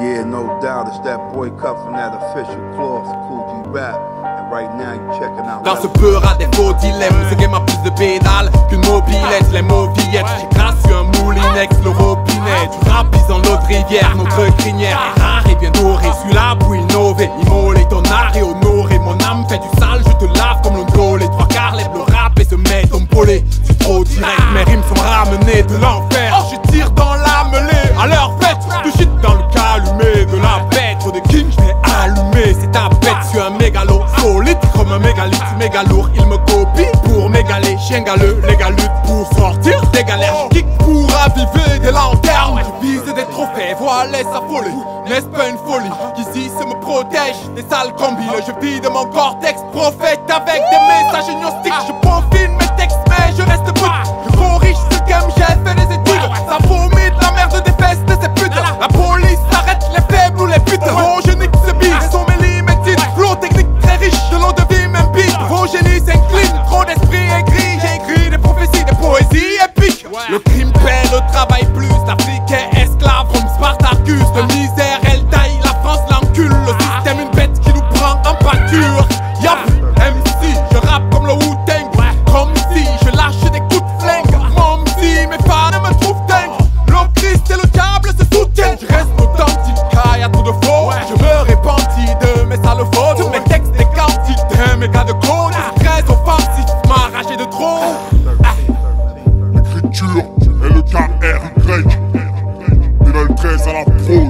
Yeah, no doubt, it's that boy cut from that official cloth, Kool G Rap. And right now you checking out. Dans ce beurre à des faux dilemmes, ce game a plus de pédales qu'une mobilette. Les mauvillettes, j'écrase sur un moulinex, le robinet. Du rap dans l'autre rivière, notre crinière est rare et bien dorée. Celui-là pour innover, immoler ton art et honorer. Mon âme fait du sale, je te lave comme l'ondole. Les trois quarts lèvent le rap et se mettent en polé. C'est trop direct, mes rimes sont ramenées de l'enfer. Je tire dans la mêlée, à leur fête. Du shit dans le calumet de la bête. Trop de king, je l'ai allumé, c'est ta bête. Je suis un mégalo, solide comme un mégalithe, méga lourd. Il me copie pour m'égaler, chien galeux. Les gars luttent pour sortir des galères. Je kick pour raviver des lanternes. Je vise des trophées, voilà sa folie. N'est-ce pas une folie? Qu'ici se me protège des sales combis. Je vide mon cortex, prophète avec des messages gnostiques. Je profile mes textes, mais je reste brut. Je corrige ce game, j'ai fait des études. Ça vomit de la merde des fesses de ces putes. La police arrête les faibles ou les putes. Mon génie se bise, sont mes limites. Flow technique très riche, de l'eau de vie même pire. Vos génies s'inclinent, trop d'esprit aigri. J'ai écrit des prophéties, des poésies épiques. Le crime paie, le travail plus. L'Afrique est esclave comme Spartacus. De misère, elle taille, la France l'encule. Le système, une bête qui nous prend en pâture. Yup, MC, je rappe comme le Wu-Tang. Comme si je lâche des coups de flingue. Mon si mes fans me trouvent dingue. Le Christ et le diable se soutiennent. Je reste authentique, car y'a trop de faux. Je me répandis de mes sales fautes. Sur mes textes des quantités, mes gars de code. Très offensif, m'arracher de trop. L'écriture est le KRY. Mais dans le 13 à la fraude.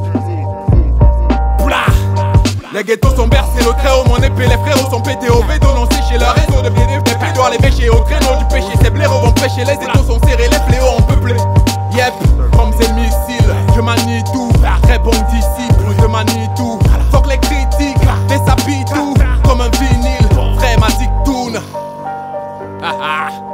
Les ghettos sont bercés, le très haut, mon épée, les frérots sont pétés au bédo, non séché leur réseau de pieds, des pieds doivent les pêcher au traîneau du péché, ces blaireaux vont pêcher, les étaux sont serrés, les fléaux ont peuplé. Yep, comme c'est le missile, je manie tout, très bon disciple, je manie tout. Fuck les critiques, déshabille tout, comme un vinyle, vrai ma dictoune.